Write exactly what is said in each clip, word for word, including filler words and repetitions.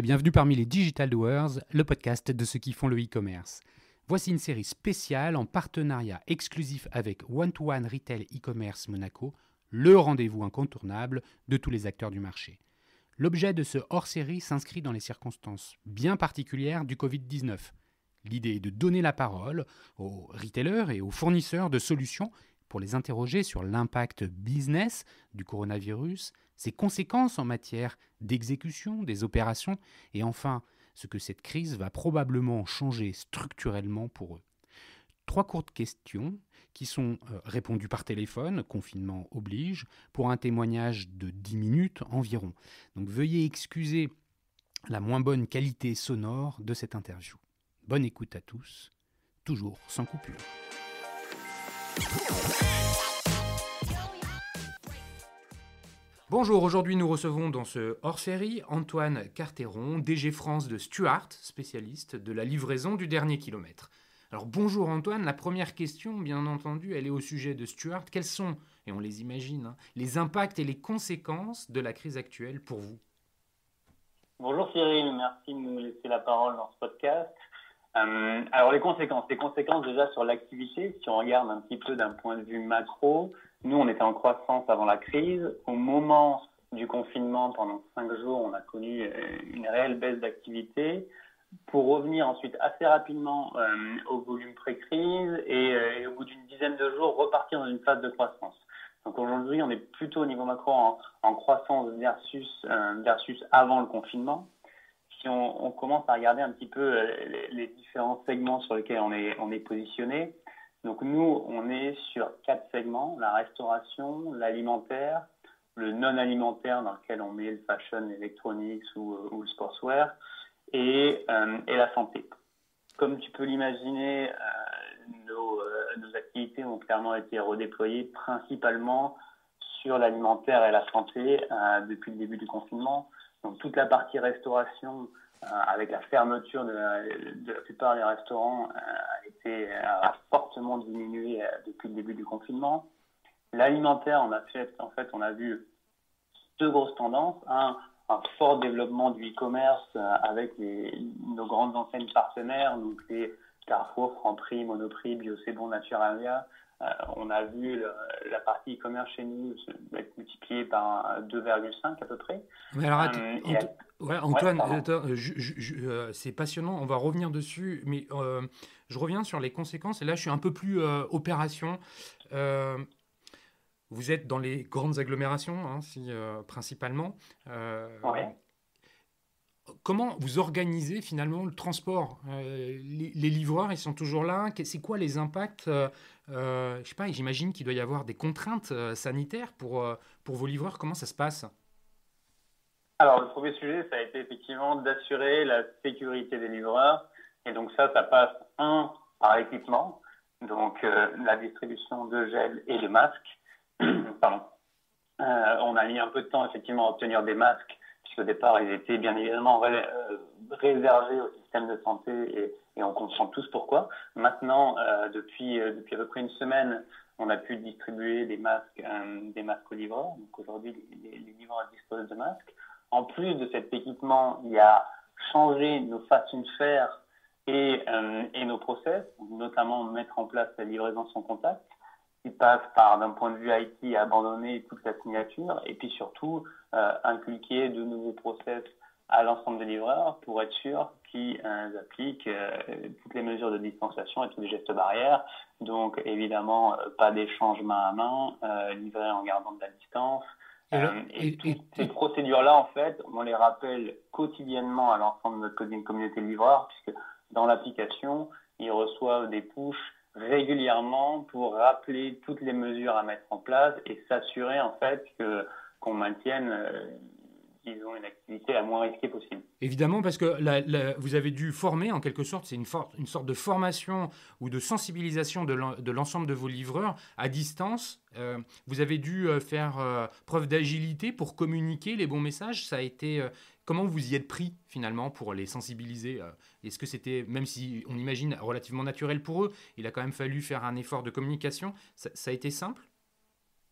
bienvenue parmi les Digital Doers, le podcast de ceux qui font le e-commerce. Voici une série spéciale en partenariat exclusif avec One to One Retail e-commerce Monaco, le rendez-vous incontournable de tous les acteurs du marché. L'objet de ce hors-série s'inscrit dans les circonstances bien particulières du covid dix-neuf. L'idée est de donner la parole aux retailers et aux fournisseurs de solutions pour les interroger sur l'impact business du coronavirus, ses conséquences en matière d'exécution des opérations et enfin ce que cette crise va probablement changer structurellement pour eux. Trois courtes questions qui sont euh, répondues par téléphone, confinement oblige, pour un témoignage de dix minutes environ. Donc veuillez excuser la moins bonne qualité sonore de cette interview. Bonne écoute à tous, toujours sans coupure. Bonjour, aujourd'hui nous recevons dans ce hors-série Antoine Carteron, D G France de Stuart, spécialiste de la livraison du dernier kilomètre. Alors bonjour Antoine, la première question, bien entendu, elle est au sujet de Stuart. Quels sont, et on les imagine, hein, les impacts et les conséquences de la crise actuelle pour vous ? Bonjour Cyril, merci de nous laisser la parole dans ce podcast. Euh, alors les conséquences, les conséquences déjà sur l'activité, si on regarde un petit peu d'un point de vue macro, nous on était en croissance avant la crise. Au moment du confinement, pendant cinq jours, on a connu une réelle baisse d'activité pour revenir ensuite assez rapidement euh, au volume pré-crise et, euh, et au bout d'une dizaine de jours repartir dans une phase de croissance. Donc aujourd'hui on est plutôt au niveau macro en, en croissance versus, euh, versus avant le confinement. Si on, on commence à regarder un petit peu les, les différents segments sur lesquels on est, on est positionné, donc nous, on est sur quatre segments, la restauration, l'alimentaire, le non-alimentaire dans lequel on met le fashion, l'électronique ou, ou le sportswear, et, euh, et la santé. Comme tu peux l'imaginer, euh, nos, euh, nos activités ont clairement été redéployées principalement sur l'alimentaire et la santé euh, depuis le début du confinement. Donc toute la partie restauration, euh, avec la fermeture de la, de la plupart des restaurants, euh, a été a fortement diminuée euh, depuis le début du confinement. L'alimentaire, on a fait, en fait, on a vu deux grosses tendances. Un, un fort développement du e-commerce euh, avec les, nos grandes enseignes partenaires, donc les Carrefour, Franprix, Monoprix, Bio C'est Bon, Naturalia. Euh, on a vu le, la partie e-commerce chez nous être multipliée par deux virgule cinq à peu près. Mais alors, attends, euh, Ant- à... ouais, Antoine, ouais, attends, je, je, je, euh, c'est passionnant, on va revenir dessus, mais euh, je reviens sur les conséquences, et là je suis un peu plus euh, opération. Euh, vous êtes dans les grandes agglomérations, hein, si, euh, principalement. Euh, ouais. Comment vous organisez finalement le transport ? euh, les, les livreurs, ils sont toujours là. C'est quoi les impacts ? euh, euh, Je sais pas, j'imagine qu'il doit y avoir des contraintes euh, sanitaires pour, euh, pour vos livreurs. Comment ça se passe ? Alors, le premier sujet, ça a été effectivement d'assurer la sécurité des livreurs. Et donc ça, ça passe, un, par l'équipement, donc euh, la distribution de gel et de masques. Pardon. Euh, on a mis un peu de temps, effectivement, à obtenir des masques, puisqu'au départ, ils étaient bien évidemment ré- euh, réservés au système de santé et, et on comprend tous pourquoi. Maintenant, euh, depuis, euh, depuis à peu près une semaine, on a pu distribuer des masques, euh, des masques aux livreurs. Donc aujourd'hui, les, les, les livreurs disposent de masques. En plus de cet équipement, il y a changé nos façons de faire et, euh, et nos process, notamment mettre en place la livraison sans contact, qui passe par, d'un point de vue I T, abandonner toute la signature et puis surtout euh, inculquer de nouveaux process à l'ensemble des livreurs pour être sûr qu'ils euh, appliquent euh, toutes les mesures de distanciation et tous les gestes barrières. Donc évidemment, euh, pas d'échange main à main, euh, livrer en gardant de la distance. Et, euh, et, et toutes et, ces et... procédures-là, en fait, on les rappelle quotidiennement à l'ensemble de notre communauté de livreurs, puisque dans l'application, ils reçoivent des pushs régulièrement pour rappeler toutes les mesures à mettre en place et s'assurer en fait que qu'on maintienne euh, disons une activité la moins risquée possible. Évidemment, parce que la, la, vous avez dû former en quelque sorte, c'est une, for- une sorte de formation ou de sensibilisation de, l'en- de l'ensemble de vos livreurs à distance. Euh, vous avez dû euh, faire euh, preuve d'agilité pour communiquer les bons messages. Ça a été euh, comment vous y êtes pris finalement pour les sensibiliser euh, Est-ce que c'était, même si on imagine relativement naturel pour eux, il a quand même fallu faire un effort de communication. Ça, ça a été simple ?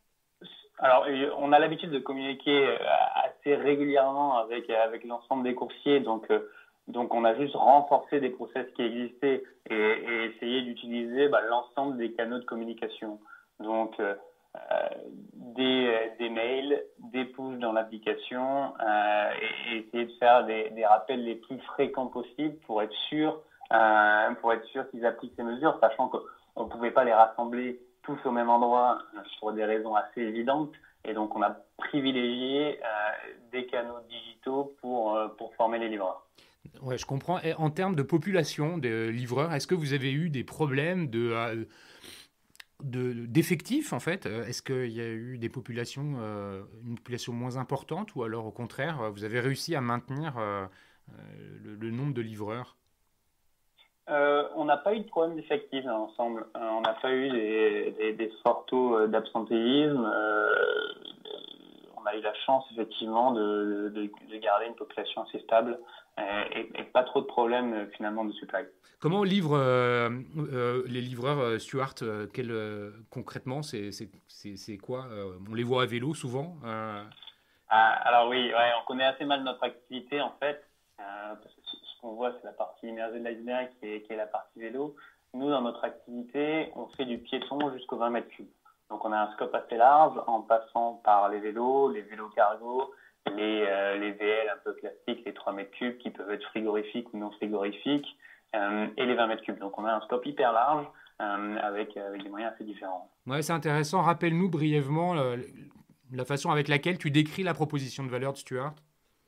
Alors, on a l'habitude de communiquer assez régulièrement avec, avec l'ensemble des coursiers, donc, donc on a juste renforcé des process qui existaient et, et essayé d'utiliser bah, l'ensemble des canaux de communication. Donc, euh, des, des mails, des pushs dans l'application euh, et, et essayer de faire des, des rappels les plus fréquents possibles pour être sûr, euh, pour être sûr qu'ils appliquent ces mesures, sachant qu'on ne pouvait pas les rassembler tous au même endroit pour des raisons assez évidentes. Et donc, on a privilégié euh, des canaux digitaux pour, euh, pour former les livreurs. Ouais, je comprends. Et en termes de population de livreurs, est-ce que vous avez eu des problèmes de, euh, de, d'effectifs, en fait? Est-ce qu'il y a eu des populations, euh, une population moins importante ou alors, au contraire, vous avez réussi à maintenir euh, le, le nombre de livreurs? Euh, on n'a pas eu de problème d'effectifs dans l'ensemble. Euh, on n'a pas eu des, des, des forts taux d'absentéisme. Euh, on a eu la chance effectivement de, de, de garder une population assez stable et, et pas trop de problèmes finalement de supply. Comment livrent euh, euh, les livreurs euh, Stuart euh, quel, euh, concrètement, c'est, c'est, c'est, c'est quoi euh, On les voit à vélo souvent euh... ah, Alors oui, ouais, on connaît assez mal notre activité en fait. Euh, parce que ce qu'on voit, c'est la partie immergée de l'iceberg qui est, qui est la partie vélo. Nous, dans notre activité, on fait du piéton jusqu'aux vingt mètres cubes. Donc, on a un scope assez large en passant par les vélos, les vélos cargo, les, euh, les V L un peu classiques, les trois mètres cubes qui peuvent être frigorifiques ou non frigorifiques, euh, et les vingt mètres cubes. Donc, on a un scope hyper large euh, avec, avec des moyens assez différents. Ouais, c'est intéressant. Rappelle-nous brièvement la, la façon avec laquelle tu décris la proposition de valeur de Stuart.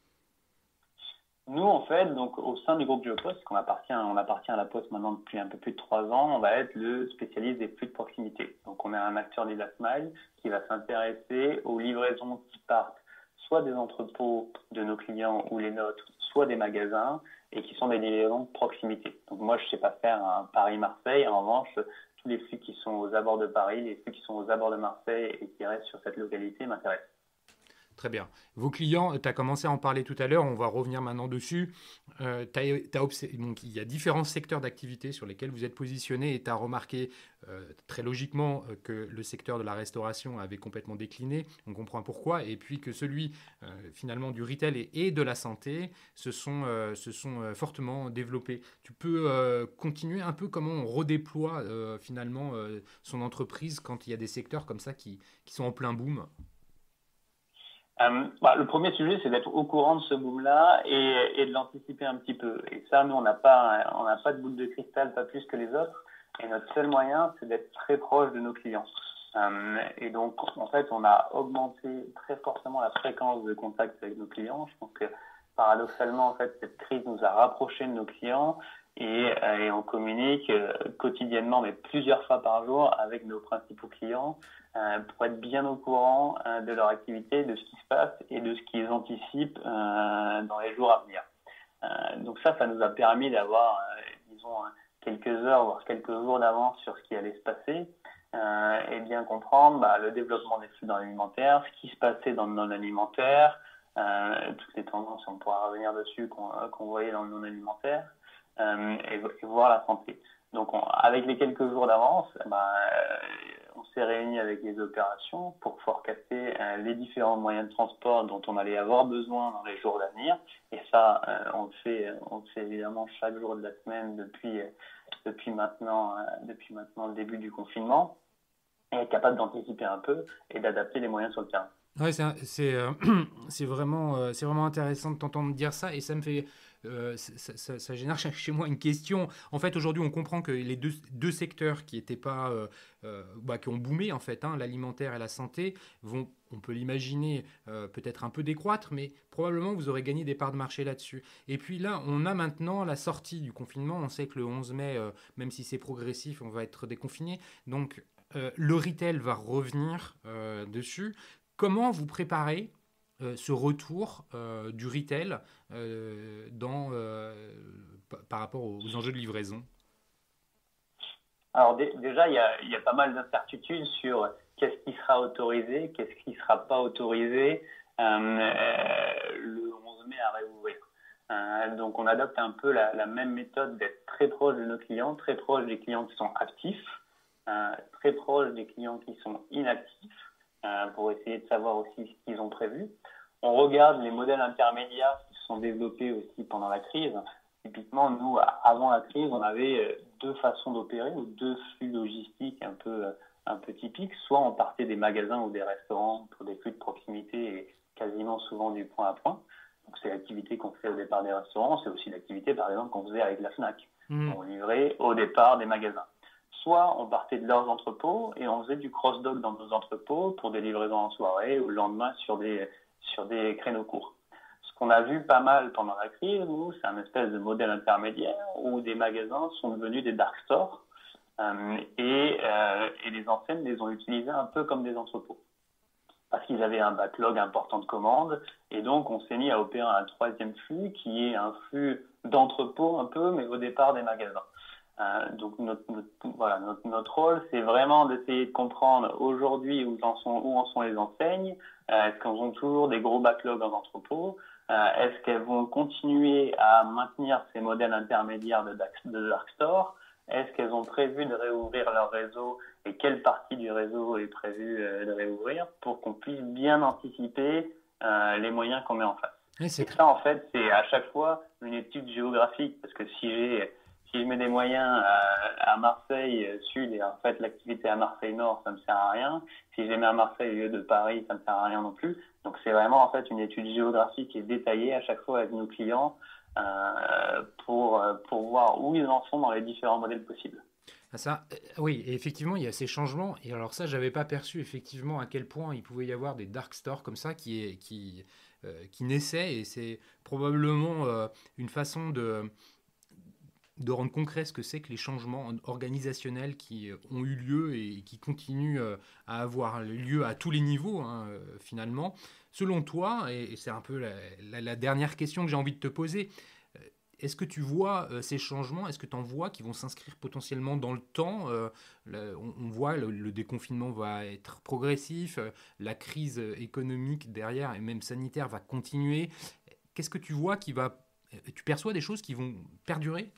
Nous, en fait, donc, au sein du groupe Geopost, qu'on appartient, on appartient à la Poste maintenant depuis un peu plus de trois ans, on va être le spécialiste des flux de proximité. Donc, on est un acteur du last mile qui va s'intéresser aux livraisons qui partent soit des entrepôts de nos clients ou les nôtres, soit des magasins, et qui sont des livraisons de proximité. Donc, moi, je ne sais pas faire un Paris-Marseille. En revanche, tous les flux qui sont aux abords de Paris, les flux qui sont aux abords de Marseille et qui restent sur cette localité m'intéressent. Très bien. Vos clients, tu as commencé à en parler tout à l'heure, on va revenir maintenant dessus. Euh, t'as, t'as obs- donc, il y a différents secteurs d'activité sur lesquels vous êtes positionné et tu as remarqué euh, très logiquement euh, que le secteur de la restauration avait complètement décliné. On comprend pourquoi. Et puis que celui euh, finalement du retail et, et de la santé se sont, euh, se sont euh, fortement développés. Tu peux euh, continuer un peu comment on redéploie euh, finalement euh, son entreprise quand il y a des secteurs comme ça qui, qui sont en plein boom? Euh, bah, le premier sujet, c'est d'être au courant de ce boom-là et, et de l'anticiper un petit peu. Et ça, nous, on n'a pas, on n'a pas de boule de cristal, pas plus que les autres. Et notre seul moyen, c'est d'être très proche de nos clients. Euh, et donc, en fait, on a augmenté très fortement la fréquence de contact avec nos clients. Je pense que paradoxalement, en fait, cette crise nous a rapprochés de nos clients et, euh, et on communique euh, quotidiennement, mais plusieurs fois par jour, avec nos principaux clients euh, pour être bien au courant euh, de leur activité, de ce qui se passe et de ce qu'ils anticipent euh, dans les jours à venir. Euh, donc ça, ça nous a permis d'avoir, euh, disons, quelques heures, voire quelques jours d'avance sur ce qui allait se passer. Euh, et bien comprendre bah, le développement des flux dans l'alimentaire, ce qui se passait dans le non-alimentaire, euh, toutes les tendances, on pourra revenir dessus, qu'on, qu'on voyait dans le non-alimentaire, euh, et, et voir la santé. Donc on, avec les quelques jours d'avance, bah, euh, on s'est réunis avec les opérations pour forecaster euh, les différents moyens de transport dont on allait avoir besoin dans les jours d'avenir. Et ça, euh, on le fait, on le fait évidemment chaque jour de la semaine depuis, depuis, maintenant, euh, depuis maintenant le début du confinement. Et être capable d'anticiper un peu et d'adapter les moyens sur le terrain. Ouais, c'est, c'est, euh, c'est, vraiment, euh, c'est vraiment intéressant de t'entendre dire ça et ça me fait, euh, ça, ça, ça génère chez moi une question. En fait, aujourd'hui, on comprend que les deux, deux secteurs qui étaient pas, euh, euh, bah, qui ont boomé en fait, hein, l'alimentaire et la santé, vont, on peut l'imaginer, euh, peut-être un peu décroître, mais probablement vous aurez gagné des parts de marché là-dessus. Et puis là, on a maintenant la sortie du confinement. On sait que le onze mai, euh, même si c'est progressif, on va être déconfiné. Donc euh, le retail va revenir euh, dessus. Comment vous préparez euh, ce retour euh, du retail euh, dans, euh, p- par rapport aux, aux enjeux de livraison? Alors dé- déjà, il y a, il y a pas mal d'incertitudes sur qu'est-ce qui sera autorisé, qu'est-ce qui ne sera pas autorisé euh, euh, le onze mai à réouvrir. Euh, donc on adopte un peu la, la même méthode d'être très proche de nos clients, très proche des clients qui sont actifs, euh, très proche des clients qui sont inactifs, euh, pour essayer de savoir aussi ce qu'ils ont prévu. On regarde les modèles intermédiaires qui se sont développés aussi pendant la crise. Typiquement, nous, avant la crise, on avait deux façons d'opérer ou deux flux logistiques un peu, un peu typiques. Soit on partait des magasins ou des restaurants pour des flux de proximité et quasiment souvent du point à point. Donc c'est l'activité qu'on fait au départ des restaurants. C'est aussi l'activité, par exemple, qu'on faisait avec la Fnac. Mmh. On livrait au départ des magasins. Soit on partait de leurs entrepôts et on faisait du cross-dock dans nos entrepôts pour des livraisons en soirée ou le lendemain sur des, sur des créneaux courts. Ce qu'on a vu pas mal pendant la crise, nous, c'est un espèce de modèle intermédiaire où des magasins sont devenus des dark stores euh, et, euh, et les enseignes les ont utilisés un peu comme des entrepôts. Parce qu'ils avaient un backlog important de commandes et donc on s'est mis à opérer un troisième flux qui est un flux d'entrepôt un peu, mais au départ des magasins. Euh, donc notre, notre, voilà, notre, notre rôle, c'est vraiment d'essayer de comprendre aujourd'hui où en sont, où en sont les enseignes. Euh, est-ce qu'elles ont toujours des gros backlogs en entrepôt? euh, Est-ce qu'elles vont continuer à maintenir ces modèles intermédiaires de, de dark store? Est-ce qu'elles ont prévu de réouvrir leur réseau et quelle partie du réseau est prévue euh, de réouvrir pour qu'on puisse bien anticiper euh, les moyens qu'on met en face? Et, et ça, en fait, c'est à chaque fois une étude géographique parce que si j'ai Si je mets des moyens à, à Marseille Sud et en fait l'activité à Marseille Nord, ça ne me sert à rien. Si je les mets à Marseille au lieu de Paris, ça ne me sert à rien non plus. Donc c'est vraiment en fait une étude géographique et détaillée à chaque fois avec nos clients euh, pour, pour voir où ils en sont dans les différents modèles possibles. Ça, euh, oui, et effectivement, il y a ces changements. Et alors ça, j'avais pas perçu effectivement à quel point il pouvait y avoir des dark stores comme ça qui, est, qui, euh, qui naissaient. Et c'est probablement euh, une façon de... de rendre concret ce que c'est que les changements organisationnels qui ont eu lieu et qui continuent à avoir lieu à tous les niveaux, hein, finalement. Selon toi, et c'est un peu la, la, la dernière question que j'ai envie de te poser, est-ce que tu vois euh, ces changements, est-ce que tu en vois qui vont s'inscrire potentiellement dans le temps? euh, le, on, on voit le, le déconfinement va être progressif, euh, la crise économique derrière et même sanitaire va continuer. Qu'est-ce que tu vois qui va... Tu perçois des choses qui vont perdurer?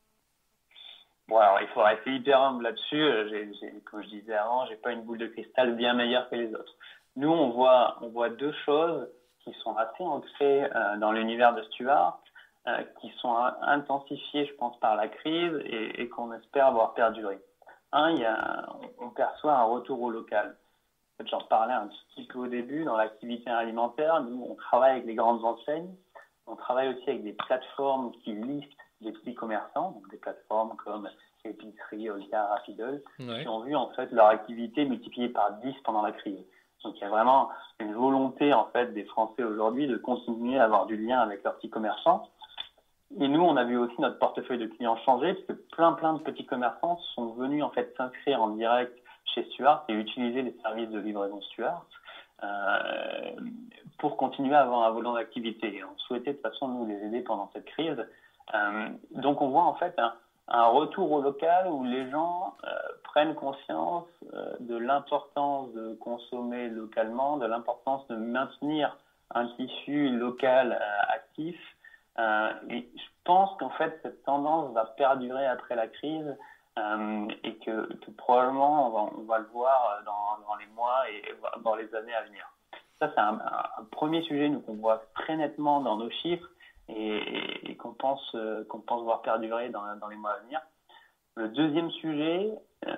Bon, alors il faudra être hyper humble là-dessus. J'ai, j'ai, comme je disais avant, j'ai pas une boule de cristal bien meilleure que les autres. Nous, on voit, on voit deux choses qui sont assez ancrées euh, dans l'univers de Stuart, euh, qui sont intensifiées, je pense, par la crise et, et qu'on espère voir perdurer. Un, il y a, on perçoit un retour au local. En fait, j'en parlais un petit peu au début dans l'activité alimentaire. Nous, on travaille avec les grandes enseignes. On travaille aussi avec des plateformes qui listent des petits commerçants, donc des plateformes comme Épicerie, Olga, Rapidol, ouais. qui ont vu en fait leur activité multipliée par dix pendant la crise. Donc il y a vraiment une volonté en fait des Français aujourd'hui de continuer à avoir du lien avec leurs petits commerçants. Et nous, on a vu aussi notre portefeuille de clients changer parce que plein plein de petits commerçants sont venus en fait s'inscrire en direct chez Stuart et utiliser les services de livraison Stuart. Euh, pour continuer à avoir un volant d'activité. On souhaitait de toute façon nous les aider pendant cette crise. Euh, donc on voit en fait un, un retour au local où les gens euh, prennent conscience euh, de l'importance de consommer localement, de l'importance de maintenir un tissu local euh, actif. Euh, et je pense qu'en fait cette tendance va perdurer après la crise euh, et que, que probablement on va, on va le voir dans, dans les mois et dans les années à venir. Ça c'est un, un, un premier sujet nous qu'on voit très nettement dans nos chiffres. Et, et, et qu'on pense, euh, qu'on pense voir perdurer dans, dans les mois à venir. Le deuxième sujet, euh,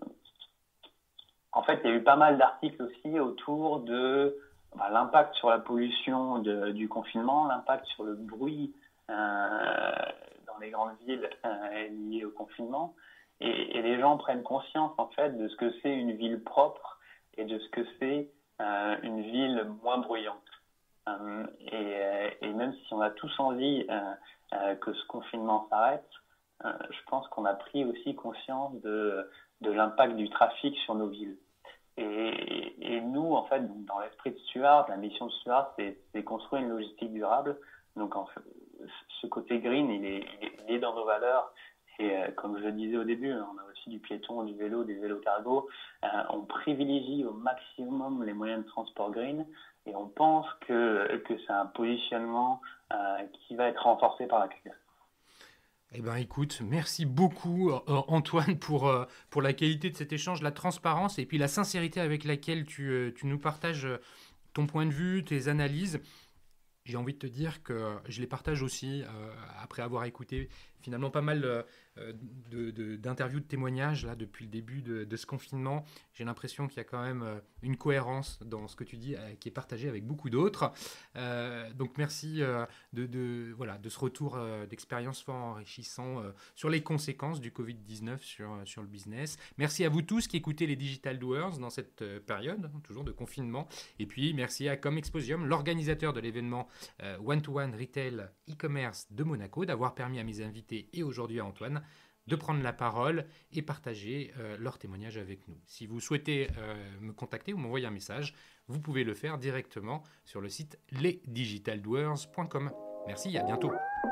en fait, il y a eu pas mal d'articles aussi autour de bah, l'impact sur la pollution de, du confinement, l'impact sur le bruit euh, dans les grandes villes euh, liées au confinement. Et, et les gens prennent conscience, en fait, de ce que c'est une ville propre et de ce que c'est euh, une ville moins bruyante. Euh, et, et même si on a tous envie euh, euh, que ce confinement s'arrête, euh, je pense qu'on a pris aussi conscience de, de l'impact du trafic sur nos villes. Et, et nous, en fait, dans l'esprit de Stuart, la mission de Stuart, c'est, c'est construire une logistique durable. Donc, en fait, ce côté green, il est, il est dans nos valeurs. Et euh, comme je le disais au début, on a aussi du piéton, du vélo, des vélos cargo. Euh, on privilégie au maximum les moyens de transport green. Et on pense que, que c'est un positionnement euh, qui va être renforcé par la crise. Eh ben, écoute, merci beaucoup euh, Antoine pour, euh, pour la qualité de cet échange, la transparence et puis la sincérité avec laquelle tu, euh, tu nous partages euh, ton point de vue, tes analyses. J'ai envie de te dire que je les partage aussi euh, après avoir écouté finalement pas mal euh, de, de, d'interviews, de témoignages là, depuis le début de, de ce confinement. J'ai l'impression qu'il y a quand même euh, une cohérence dans ce que tu dis euh, qui est partagée avec beaucoup d'autres. Euh, donc merci euh, de, de, voilà, de ce retour euh, d'expérience fort enrichissant euh, sur les conséquences du covid dix-neuf sur, sur le business. Merci à vous tous qui écoutez les Digital Doers dans cette euh, période, toujours de confinement. Et puis merci à Comexposium, l'organisateur de l'événement Euh, One-to-One Retail e-commerce de Monaco, d'avoir permis à mes invités et aujourd'hui à Antoine de prendre la parole et partager euh, leur témoignage avec nous. Si vous souhaitez euh, me contacter ou m'envoyer un message, vous pouvez le faire directement sur le site les digital doers point com. Merci, à bientôt.